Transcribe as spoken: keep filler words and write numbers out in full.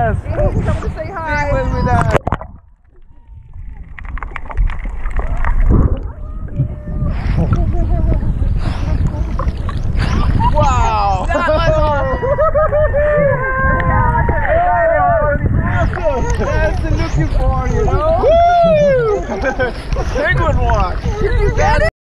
Yes. Come to say hi. Stay with me, Dad. Wow. That was awesome. That's the looking for, you know? Woo! Penguin walk. You get it?